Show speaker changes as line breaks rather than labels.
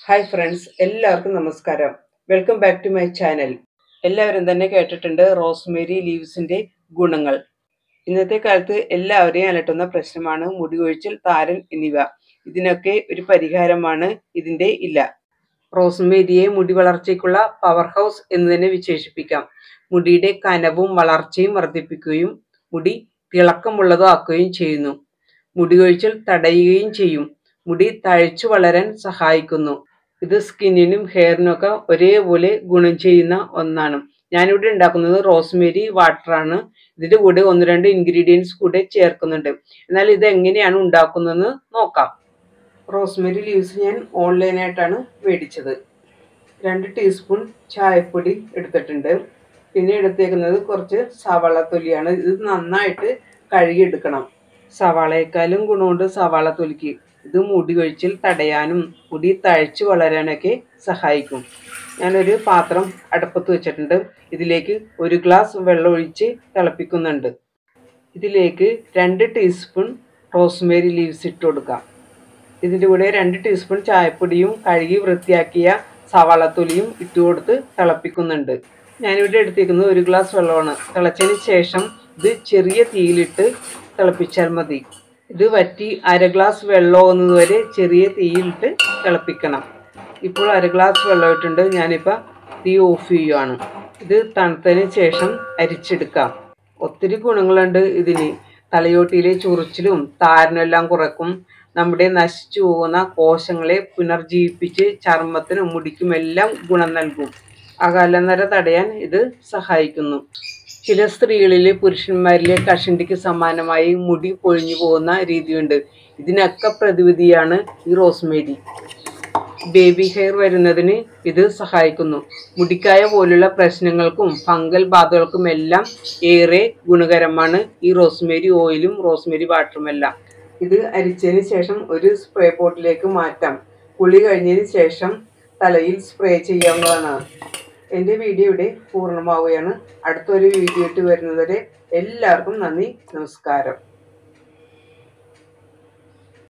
Hi friends, എല്ലാവർക്കും നമസ്കാരം. Welcome back to my channel. എല്ലാവരും തന്നെ കേട്ടിട്ടുണ്ട് റോസ്മേരി ലീവ്സിന്റെ ഗുണങ്ങൾ. ഇന്നത്തെ കാലത്ത് എല്ലാവരെയും അലട്ടുന്ന പ്രശ്നമാണ് മുടി കൊഴിച്ചിൽ, താരൻ എന്നിവ. ഇതിനൊക്കെ ഒരു പരിഹാരമാണ് ഇതിന്റെ ഇല. റോസ്മേരിയെ മുടി വളർച്ചയ്ക്കുള്ള പവർ ഹൗസ് എന്ന് തന്നെ വിശേഷിപ്പിക്കാം. മുടിയുടെ കനവും വളർച്ചയും വർദ്ധിപ്പിക്കുകയും മുടി തിളക്കമുള്ളതാക്കുകയും ചെയ്യുന്നു. മുടി കൊഴിച്ചിൽ തടയുകയും ചെയ്യും. മുടി തഴച്ചു വളരാൻ സഹായിക്കുന്നു. ഇത് സ്കിന്നിനും ഹെയറിനും ഒക്കെ ഒരേപോലെ ഗുണം ചെയ്യുന്ന ഒന്നാണ്. ഞാനിവിടെ ഉണ്ടാക്കുന്നത് റോസ്മേരി വാട്ടറാണ്. ഇതിന്റെ കൂടെ 1-2 ഇൻഗ്രീഡിയൻസ് കൂടെ ചേർക്കുന്നുണ്ട്. എന്നാൽ ഇത് എങ്ങനെയാണ് ഉണ്ടാക്കുന്നതെന്ന് നോക്കാം. റോസ്മേരി ലീവ്സ് ഞാൻ ഓൺലൈനായിട്ടാണ് മേടിച്ചത്. 2 ടീസ്പൂൺ ചായപ്പൊടി എടുത്തിട്ടുണ്ട്. പിന്നെ എടുത്തേക്കുന്നത് കുറച്ച് സവാള തൊലിയാണ്. ഇത് നന്നായിട്ട് കഴുകിയെടുക്കണം. സവാളയെക്കാളും ഗുണമുണ്ട് സവാള തൊലിക്ക്. ഇത് മുടി കൊഴിച്ചിൽ തടയാനും മുടി തഴച്ചു വളരാനൊക്കെ സഹായിക്കും. ഞാനൊരു പാത്രം അടുപ്പത്ത് വെച്ചിട്ടുണ്ട്. ഇതിലേക്ക് 1 ഗ്ലാസ് വെള്ളം ഒഴിച്ച് തിളപ്പിക്കുന്നുണ്ട്. ഇതിലേക്ക് 2 ടീസ്പൂൺ റോസ്മേരി ലീവ്സ് ഇട്ട് കൊടുക്കാം. ഇതിൻ്റെ കൂടെ 2 ടീസ്പൂൺ ചായപ്പൊടിയും കഴുകി വൃത്തിയാക്കിയ സവാളത്തൊലിയും ഇട്ട് കൊടുത്ത് തിളപ്പിക്കുന്നുണ്ട്. ഞാനിവിടെ എടുത്തിരിക്കുന്നത് 1 ഗ്ലാസ് വെള്ളമാണ്. തിളച്ചതിന് ശേഷം ഇത് ചെറിയ തീയിലിട്ട് തിളപ്പിച്ചാൽ മതി. ഇത് വറ്റി 1/2 ഗ്ലാസ് വെള്ളമാകുന്നത് വരെ ചെറിയ തീയിലിട്ട് തിളപ്പിക്കണം. ഇപ്പോൾ 1/2 ഗ്ലാസ് വെള്ളം ഇട്ടുണ്ട്. ഞാനിപ്പോൾ തീ ഓഫ് ചെയ്യുകയാണ്. ഇത് തണുത്തതിന് ശേഷം അരിച്ചെടുക്കാം. ഒത്തിരി ഗുണങ്ങളുണ്ട് ഇതിന്. തലയോട്ടിയിലെ ചൊറിച്ചിലും താരനെല്ലാം കുറക്കും. നമ്മുടെ നശിച്ചു പോകുന്ന കോശങ്ങളെ പുനർജീവിപ്പിച്ച് ചർമ്മത്തിനും മുടിക്കുമെല്ലാം ഗുണം നൽകും. അകാലനര തടയാൻ ഇത് സഹായിക്കുന്നു. ചില സ്ത്രീകളിലെ പുരുഷന്മാരിലെ കഷണ്ടിക്ക് സമാനമായി മുടി പൊഴിഞ്ഞു പോകുന്ന രീതിയുണ്ട്. ഇതിനൊക്കെ പ്രതിവിധിയാണ് ഈ റോസ്മേരി. ബേബി ഹെയർ വരുന്നതിന് ഇത് സഹായിക്കുന്നു. മുടിക്കായ പോലുള്ള പ്രശ്നങ്ങൾക്കും ഫംഗൽ ബാധകൾക്കും എല്ലാം ഏറെ ഗുണകരമാണ് ഈ റോസ്മേരി ഓയിലും റോസ്മേരി വാട്ടറുമെല്ലാം. ഇത് അരിച്ചതിന് ശേഷം ഒരു സ്പ്രേ ബോട്ടിലേക്ക് മാറ്റാം. കുളി കഴിഞ്ഞതിന് ശേഷം തലയിൽ സ്പ്രേ ചെയ്യാവുന്നതാണ്. എൻ്റെ വീഡിയോ ഇവിടെ പൂർണ്ണമാവുകയാണ്. അടുത്തൊരു വീഡിയോ ഇട്ട് വരുന്നതുവരെ എല്ലാവർക്കും നന്ദി, നമസ്കാരം.